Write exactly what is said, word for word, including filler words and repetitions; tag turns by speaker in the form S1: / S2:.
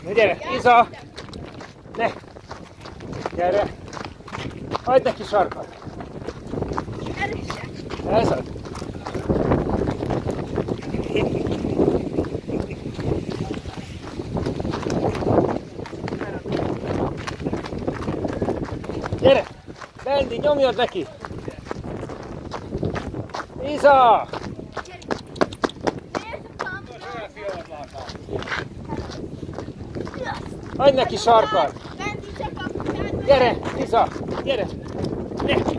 S1: Na gyere, Iza! Ne! Gyere! Hagyd neki sarkat! Ez az! Gyere! Bendi, nyomjad neki! Iza! Hagyd neki sarkat! Gyere, Iza! Gyere! Ne!